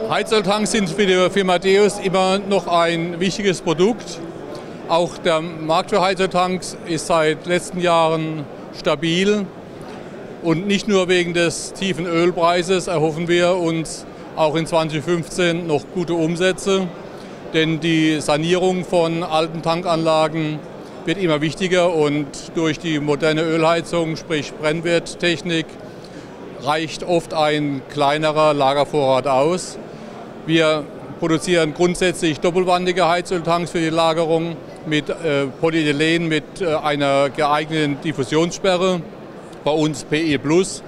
Heizöltanks sind für die Firma Deus immer noch ein wichtiges Produkt. Auch der Markt für Heizöltanks ist seit letzten Jahren stabil. Und nicht nur wegen des tiefen Ölpreises erhoffen wir uns auch in 2015 noch gute Umsätze. Denn die Sanierung von alten Tankanlagen wird immer wichtiger und durch die moderne Ölheizung, sprich Brennwerttechnik, reicht oft ein kleinerer Lagervorrat aus. Wir produzieren grundsätzlich doppelwandige Heizöltanks für die Lagerung mit Polyethylen mit einer geeigneten Diffusionssperre, bei uns PE Plus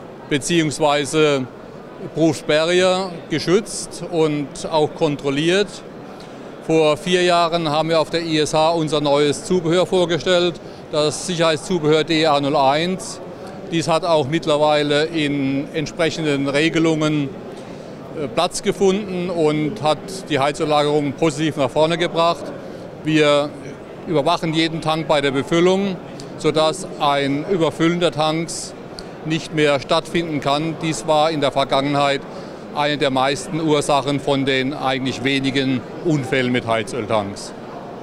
bzw. Proof Barrier geschützt und auch kontrolliert. Vor 4 Jahren haben wir auf der ISH unser neues Zubehör vorgestellt, das Sicherheitszubehör DA01. Dies hat auch mittlerweile in entsprechenden Regelungen Platz gefunden und hat die Heizöllagerung positiv nach vorne gebracht. Wir überwachen jeden Tank bei der Befüllung, sodass ein Überfüllen der Tanks nicht mehr stattfinden kann. Dies war in der Vergangenheit eine der meisten Ursachen von den eigentlich wenigen Unfällen mit Heizöltanks.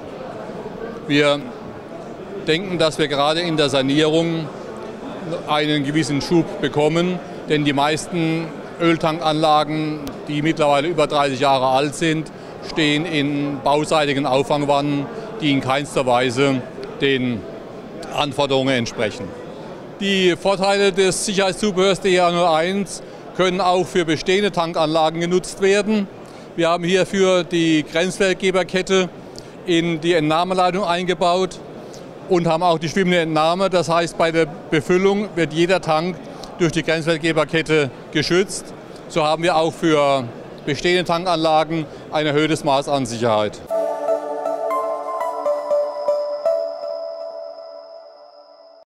Wir denken, dass wir gerade in der Sanierung einen gewissen Schub bekommen, denn die meisten Öltankanlagen, die mittlerweile über 30 Jahre alt sind, stehen in bauseitigen Auffangwannen, die in keinster Weise den Anforderungen entsprechen. Die Vorteile des Sicherheitszubehörs DA01 können auch für bestehende Tankanlagen genutzt werden. Wir haben hierfür die Grenzfeldgeberkette in die Entnahmeleitung eingebaut und haben auch die schwimmende Entnahme. Das heißt, bei der Befüllung wird jeder Tank durch die Grenzfeldgeberkette geschützt. So haben wir auch für bestehende Tankanlagen ein erhöhtes Maß an Sicherheit.